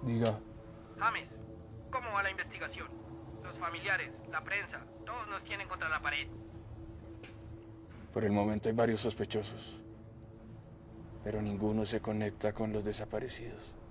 Diga. James, ¿cómo va la investigación? Los familiares, la prensa, todos nos tienen contra la pared. Por el momento hay varios sospechosos, pero ninguno se conecta con los desaparecidos.